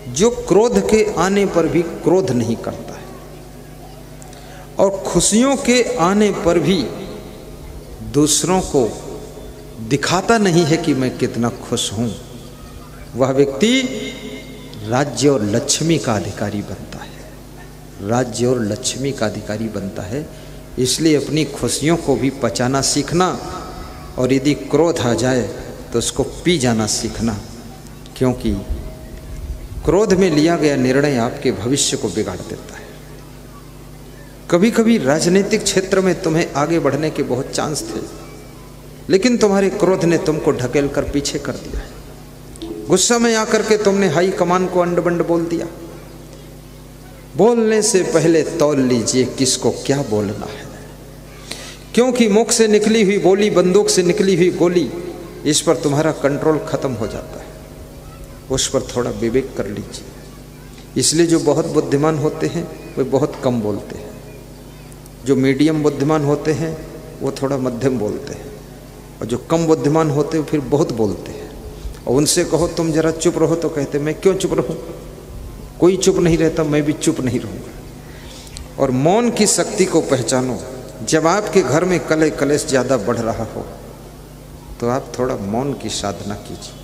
जो क्रोध के आने पर भी क्रोध नहीं करता है और खुशियों के आने पर भी दूसरों को दिखाता नहीं है कि मैं कितना खुश हूं, वह व्यक्ति राज्य और लक्ष्मी का अधिकारी बनता है। राज्य और लक्ष्मी का अधिकारी बनता है। इसलिए अपनी खुशियों को भी पचाना सीखना, और यदि क्रोध आ जाए तो उसको पी जाना सीखना, क्योंकि क्रोध में लिया गया निर्णय आपके भविष्य को बिगाड़ देता है। कभी कभी राजनीतिक क्षेत्र में तुम्हें आगे बढ़ने के बहुत चांस थे, लेकिन तुम्हारे क्रोध ने तुमको ढकेल कर पीछे कर दिया है। गुस्सा में आकर के तुमने हाई कमान को अंड बंड बोल दिया। बोलने से पहले तौल लीजिए किसको क्या बोलना है, क्योंकि मुख से निकली हुई बोली, बंदूक से निकली हुई गोली, इस पर तुम्हारा कंट्रोल खत्म हो जाता है। उस पर थोड़ा विवेक कर लीजिए। इसलिए जो बहुत बुद्धिमान होते हैं वे बहुत कम बोलते हैं, जो मीडियम बुद्धिमान होते हैं वो थोड़ा मध्यम बोलते हैं, और जो कम बुद्धिमान होते हैं फिर बहुत बोलते हैं। और उनसे कहो तुम जरा चुप रहो तो कहते मैं क्यों चुप रहूं, कोई चुप नहीं रहता, मैं भी चुप नहीं रहूंगा। और मौन की शक्ति को पहचानो। जब आपके घर में कलह कलेश ज़्यादा बढ़ रहा हो तो आप थोड़ा मौन की साधना कीजिए।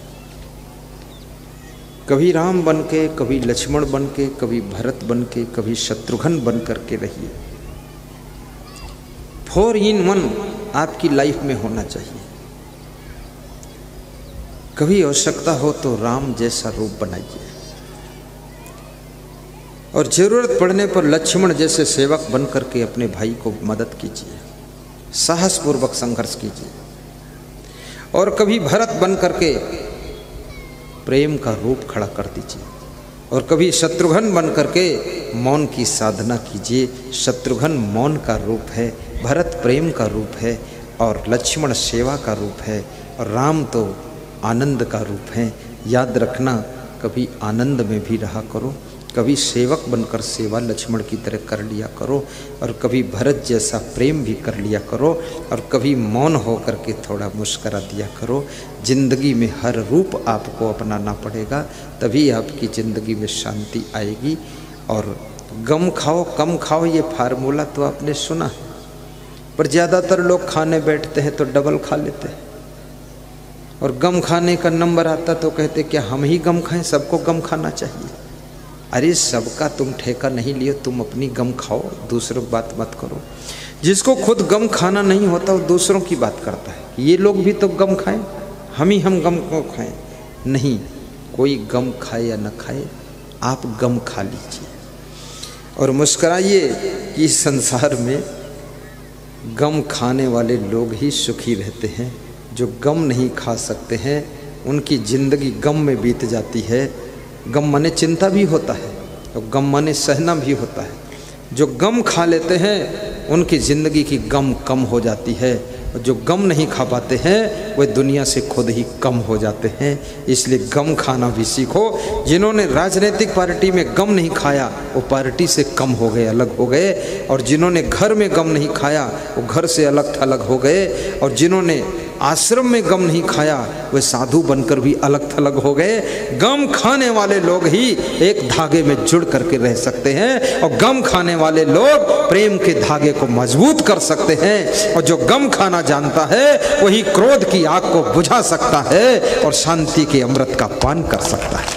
कभी राम बन के, कभी लक्ष्मण बन के, कभी भरत बन के, कभी शत्रुघ्न बन करके रहिए। 4 in 1 आपकी लाइफ में होना चाहिए। कभी आवश्यकता हो तो राम जैसा रूप बनाइए, और जरूरत पड़ने पर लक्ष्मण जैसे सेवक बन करके अपने भाई को मदद कीजिए, साहसपूर्वक संघर्ष कीजिए। और कभी भरत बन करके प्रेम का रूप खड़ा कर दीजिए, और कभी शत्रुघ्न बन करके मौन की साधना कीजिए। शत्रुघ्न मौन का रूप है, भरत प्रेम का रूप है, और लक्ष्मण सेवा का रूप है, और राम तो आनंद का रूप है। याद रखना, कभी आनंद में भी रहा करो, कभी सेवक बनकर सेवा लक्ष्मण की तरह कर लिया करो, और कभी भरत जैसा प्रेम भी कर लिया करो, और कभी मौन हो करके थोड़ा मुस्करा दिया करो। जिंदगी में हर रूप आपको अपनाना पड़ेगा, तभी आपकी ज़िंदगी में शांति आएगी। और गम खाओ कम खाओ ये फार्मूला तो आपने सुना है, पर ज़्यादातर लोग खाने बैठते हैं तो डबल खा लेते हैं, और गम खाने का नंबर आता तो कहते क्या हम ही गम खाएं, सबको गम खाना चाहिए। अरे सबका तुम ठेका नहीं लियो, तुम अपनी गम खाओ, दूसरों की बात मत करो। जिसको खुद गम खाना नहीं होता वो दूसरों की बात करता है कि ये लोग भी तो गम खाएं, हम गम को खाएं। नहीं, कोई गम खाए या न खाए, आप गम खा लीजिए और मुस्कुराइए कि इस संसार में गम खाने वाले लोग ही सुखी रहते हैं। जो गम नहीं खा सकते हैं उनकी ज़िंदगी गम में बीत जाती है। गम माने चिंता भी होता है और गम माने सहना भी होता है। जो गम खा लेते हैं उनकी ज़िंदगी की गम कम हो जाती है, और जो गम नहीं खा पाते हैं वे दुनिया से खुद ही कम हो जाते हैं। इसलिए गम खाना भी सीखो। जिन्होंने राजनीतिक पार्टी में गम नहीं खाया वो पार्टी से कम हो गए, अलग हो गए, और जिन्होंने घर में गम नहीं खाया वो घर से अलग थलग हो गए, और जिन्होंने आश्रम में गम नहीं खाया वे साधु बनकर भी अलग थलग हो गए। गम खाने वाले लोग ही एक धागे में जुड़ करके रह सकते हैं, और गम खाने वाले लोग प्रेम के धागे को मजबूत कर सकते हैं। और जो गम खाना जानता है वही क्रोध की आग को बुझा सकता है और शांति के अमृत का पान कर सकता है।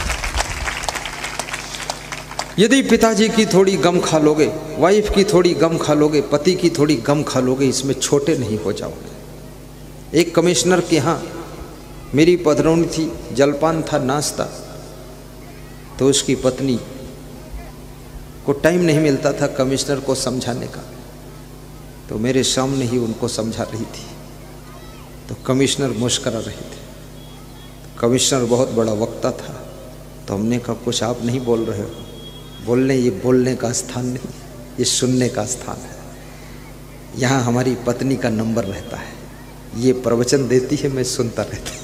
यदि पिताजी की थोड़ी गम खा लोगे, वाइफ की थोड़ी गम खा लोगे, पति की थोड़ी गम खा लोगे, इसमें छोटे नहीं हो जाओगे। एक कमिश्नर के यहाँ मेरी पधरौनी थी, जलपान था, नाश्ता, तो उसकी पत्नी को टाइम नहीं मिलता था कमिश्नर को समझाने का, तो मेरे सामने ही उनको समझा रही थी। तो कमिश्नर मुस्कुरा रहे थे। कमिश्नर बहुत बड़ा वक्ता था, तो हमने कहा कुछ आप नहीं बोल रहे हो। ये बोलने का स्थान नहीं, ये सुनने का स्थान है। यहाँ हमारी पत्नी का नंबर रहता है, ये प्रवचन देती है, मैं सुनता रहता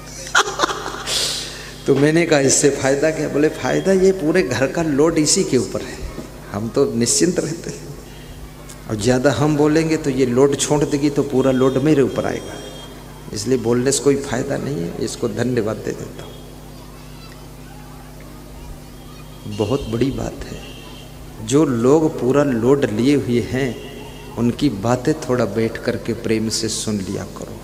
तो मैंने कहा इससे फ़ायदा क्या? बोले फ़ायदा ये पूरे घर का लोड इसी के ऊपर है, हम तो निश्चिंत रहते हैं, और ज़्यादा हम बोलेंगे तो ये लोड छोड़ देगी तो पूरा लोड मेरे ऊपर आएगा, इसलिए बोलने से कोई फ़ायदा नहीं है। इसको धन्यवाद दे देता हूँ। बहुत बड़ी बात है। जो लोग पूरा लोड लिए हुए हैं उनकी बातें थोड़ा बैठ करके प्रेम से सुन लिया करो,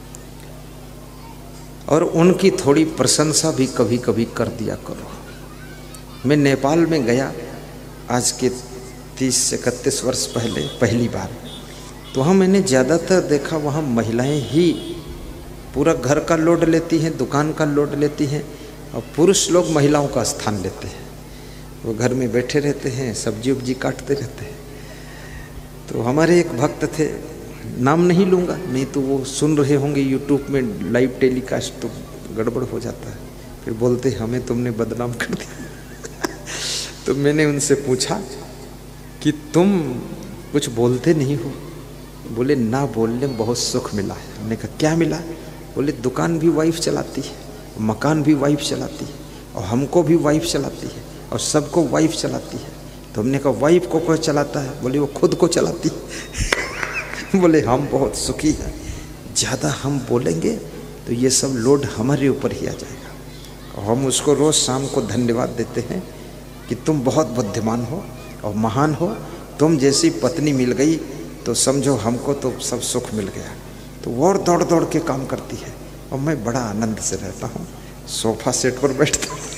और उनकी थोड़ी प्रशंसा भी कभी कभी कर दिया करो। मैं नेपाल में गया आज के 30 से 31 वर्ष पहले पहली बार, तो वहाँ मैंने ज़्यादातर देखा वहाँ महिलाएं ही पूरा घर का लोड लेती हैं, दुकान का लोड लेती हैं, और पुरुष लोग महिलाओं का स्थान लेते हैं। वो घर में बैठे रहते हैं, सब्जी उब्जी काटते रहते हैं। तो हमारे एक भक्त थे, नाम नहीं लूँगा, नहीं तो वो सुन रहे होंगे यूट्यूब में लाइव टेलीकास्ट, तो गड़बड़ हो जाता है, फिर बोलते हमें तुमने बदनाम कर दिया। तो मैंने उनसे पूछा कि तुम कुछ बोलते नहीं हो? बोले ना बोलने में बहुत सुख मिला है। हमने कहा क्या मिला? बोले दुकान भी वाइफ चलाती है, मकान भी वाइफ चलाती है, और हमको भी वाइफ चलाती है, और सबको वाइफ चलाती है। तो हमने कहा वाइफ को कोई चलाता है? बोले वो खुद को चलाती है। बोले हम बहुत सुखी हैं, ज़्यादा हम बोलेंगे तो ये सब लोड हमारे ऊपर ही आ जाएगा। और हम उसको रोज़ शाम को धन्यवाद देते हैं कि तुम बहुत बुद्धिमान हो और महान हो, तुम जैसी पत्नी मिल गई तो समझो हमको तो सब सुख मिल गया। तो वो और दौड़ दौड़ के काम करती है, और मैं बड़ा आनंद से रहता हूँ, सोफा सेट पर बैठता हूँ।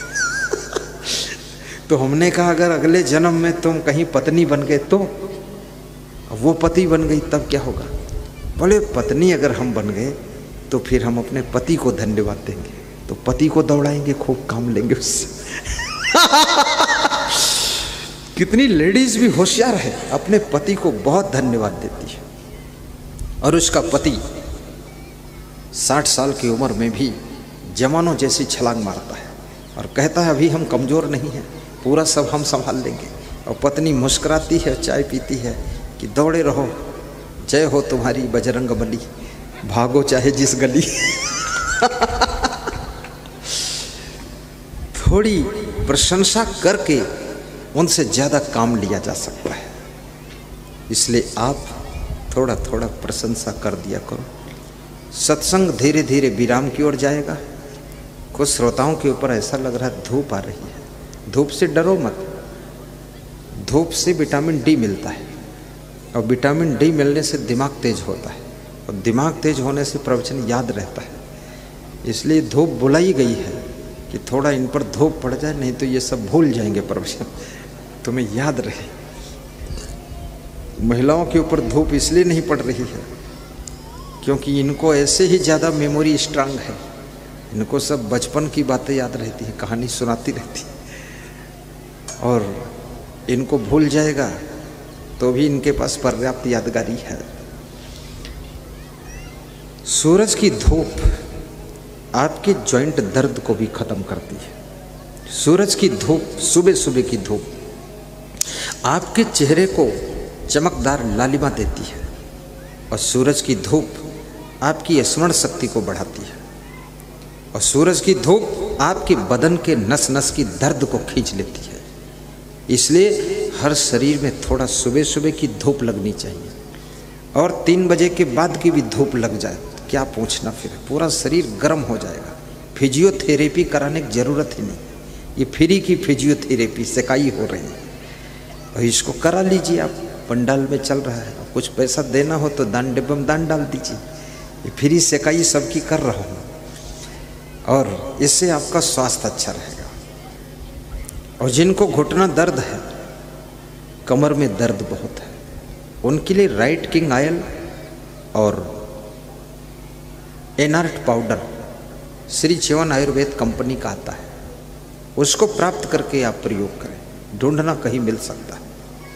तो हमने कहा अगर अगले जन्म में तुम कहीं पत्नी बन गए तो, वो पति बन गई तब क्या होगा? बोले पत्नी अगर हम बन गए तो फिर हम अपने पति को धन्यवाद देंगे, तो पति को दौड़ाएंगे, खूब काम लेंगे उससे। कितनी लेडीज भी होशियार है, अपने पति को बहुत धन्यवाद देती है, और उसका पति 60 साल की उम्र में भी जवानों जैसी छलांग मारता है और कहता है अभी हम कमज़ोर नहीं हैं, पूरा सब हम संभाल लेंगे। और पत्नी मुस्कुराती है, चाय पीती है कि दौड़े रहो, जय हो तुम्हारी बजरंग बली, भागो चाहे जिस गली। थोड़ी प्रशंसा करके उनसे ज़्यादा काम लिया जा सकता है, इसलिए आप थोड़ा थोड़ा प्रशंसा कर दिया करो। सत्संग धीरे धीरे विराम की ओर जाएगा। कुछ श्रोताओं के ऊपर ऐसा लग रहा है धूप आ रही है, धूप से डरो मत। धूप से विटामिन डी मिलता है, और विटामिन डी मिलने से दिमाग तेज होता है, और दिमाग तेज होने से प्रवचन याद रहता है। इसलिए धूप बुलाई गई है कि थोड़ा इन पर धूप पड़ जाए, नहीं तो ये सब भूल जाएंगे प्रवचन, तुम्हें याद रहे। महिलाओं के ऊपर धूप इसलिए नहीं पड़ रही है क्योंकि इनको ऐसे ही ज़्यादा मेमोरी स्ट्रांग है, इनको सब बचपन की बातें याद रहती है, कहानी सुनाती रहती है, और इनको भूल जाएगा तो भी इनके पास पर्याप्त यादगारी है। सूरज की धूप आपके जॉइंट दर्द को भी खत्म करती है। सूरज की धूप, सुबह सुबह की धूप आपके चेहरे को चमकदार लालिमा देती है, और सूरज की धूप आपकी स्मरण शक्ति को बढ़ाती है, और सूरज की धूप आपके बदन के नस नस की दर्द को खींच लेती है। इसलिए हर शरीर में थोड़ा सुबह सुबह की धूप लगनी चाहिए, और 3 बजे के बाद की भी धूप लग जाए तो क्या पूछना, फिर पूरा शरीर गर्म हो जाएगा। फिजियोथेरेपी कराने की ज़रूरत ही नहीं, ये फ्री की फिजियोथेरेपी सेकाई हो रही है, और इसको करा लीजिए। आप पंडाल में चल रहा है, कुछ पैसा देना हो तो दान डिब्बे में दान डाल दीजिए। ये फ्री सेकाई सबकी कर रहा हूँ, और इससे आपका स्वास्थ्य अच्छा रहेगा। और जिनको घुटना दर्द है, कमर में दर्द बहुत है, उनके लिए राइट किंग ऑयल और एनर्ट पाउडर श्री चवन आयुर्वेद कंपनी का आता है, उसको प्राप्त करके आप प्रयोग करें, ढूंढना कहीं मिल सकता है।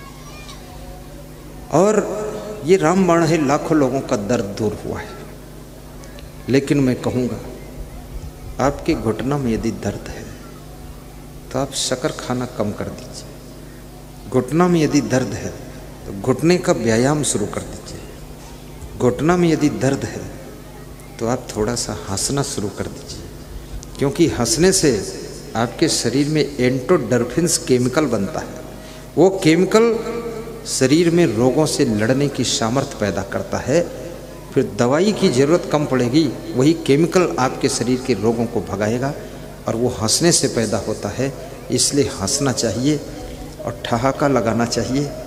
और ये रामबाण है, लाखों लोगों का दर्द दूर हुआ है। लेकिन मैं कहूँगा आपके घुटना में यदि दर्द है तो आप शक्कर खाना कम कर दीजिए। घुटना में यदि दर्द है तो घुटने का व्यायाम शुरू कर दीजिए। घुटना में यदि दर्द है तो आप थोड़ा सा हंसना शुरू कर दीजिए, क्योंकि हंसने से आपके शरीर में एंडोडर्फिन्स केमिकल बनता है। वो केमिकल शरीर में रोगों से लड़ने की सामर्थ्य पैदा करता है, फिर दवाई की ज़रूरत कम पड़ेगी, वही केमिकल आपके शरीर के रोगों को भगाएगा। और वो हंसने से पैदा होता है इसलिए हंसना चाहिए और ठहाका लगाना चाहिए